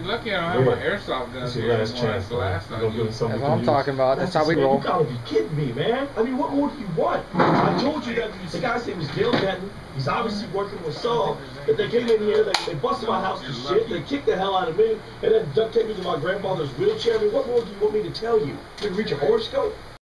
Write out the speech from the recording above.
lucky I don't have my airsoft gun. This is your last chance, man. That's what I'm talking about. That's how we roll. You gotta be kidding me, man. I mean, what more do you want? I told you that the guy's name is Dale Denton. He's obviously working with Saul. That they came in here, they busted my house to shit, they kicked the hell out of me, and then duct taped me to my grandfather's wheelchair. I mean, what more do you want me to tell you? Did you read your horoscope?